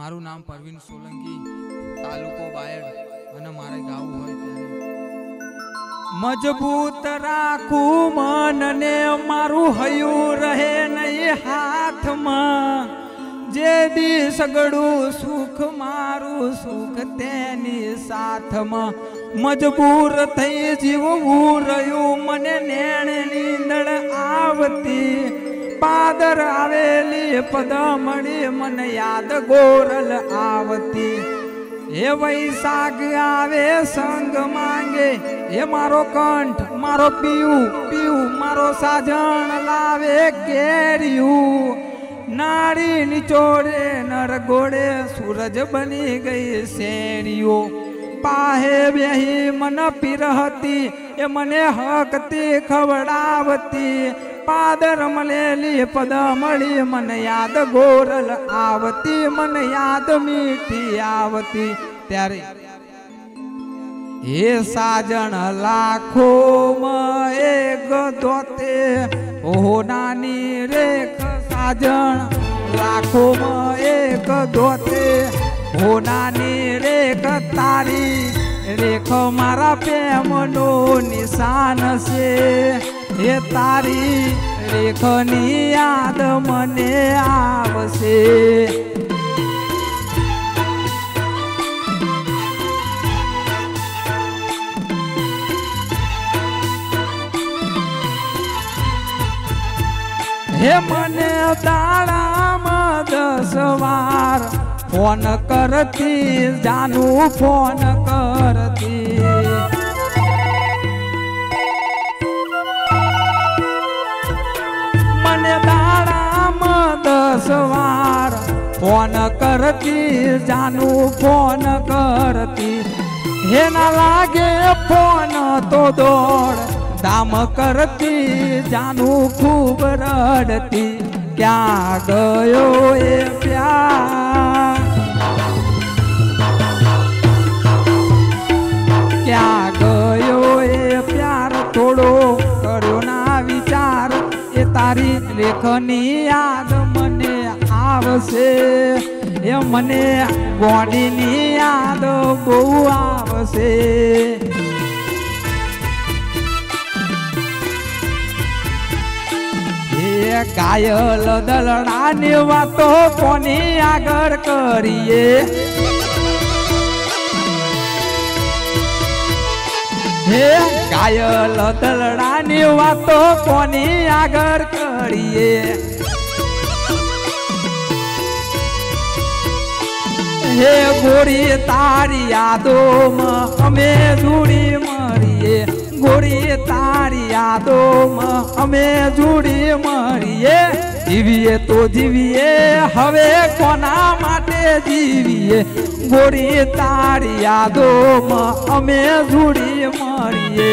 मारू नाम परवीन सोलंकी, तालुको बायड અને મારે ગાવું હોય ત્યારે મજબૂત રાખું મનને મારું હયું રહે નહીં હાથમાં જે દી સગડું સુખ મારું સુખ તેની સાથમાં મજબૂર થઈ જીવવું રહ્યું મને નેણ નીંદણ આવતી પાદર આવેલી પદમણી મને યાદ ગોરલ આવતી हे वैशाख आवे संग मांगे हे मारो कंठ मारो पीऊ पीऊ मारो साजन लावे केरियू नारी निचोड़े नर गोड़े सूरज बनी गई सेरियो पाहे बेही मन पिरहती ए मने हकती खवड़ावती पादर मलेली पदमड़ी मन याद गोरल आवती मन याद मीठी आवती त्यारे हे साजन लाखो में एक दोते ओ नानी रेख साजन लाखो में एक दोते ओ नानी रेख तारी रेख मारा प्रेमनो निशान से हे तारी रेखनी याद मने आवसे हे मने दाड़ाम 10 वार फोन करती जानू फोन करती मने दाड़ाम 10 वार फोन करती जानू फोन करती हे ना लागे फोन तो दौड़ दाम करती जानू खूब रड़ती क्या गयो ये प्यार क्या गयो ये प्यार थोड़ो करो ना विचार ये तारी लेखनी याद मने आवसे ये मने गोडीनी याद बहु आवसे कायल दलडानी वातो कोनी आगर करिए हे कायल दलडानी वातो कोनी आगर करिए हे गोरी तारी यादो में हमें जुड़ी मरिए गोरी तारी यादो में हमें जुड़ी मरिए जीविए तो जीविए हवे कोना माटे जीविए गोरी तारी यादो में हमें जुड़ी मरिए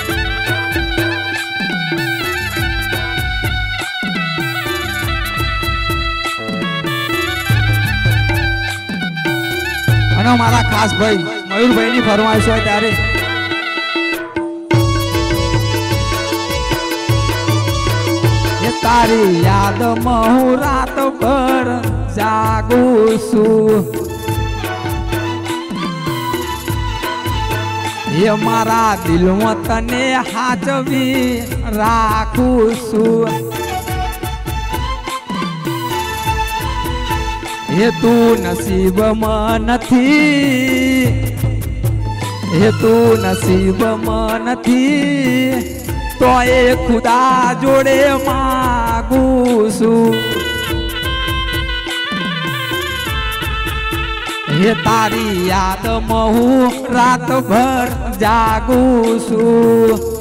અને મારા ખાસ ભાઈ મયુરભાઈ ની ફરમાઈશ હોય ત્યારે तारी याद महू रात भर जागू सु ये मारा दिल में तने हाजवी राखू सु ये तू नसीब में नथी ये तू नसीब में नथी तो ये खुदा जोड़े मागू सु ये तारी याद महू रात भर जागू सु।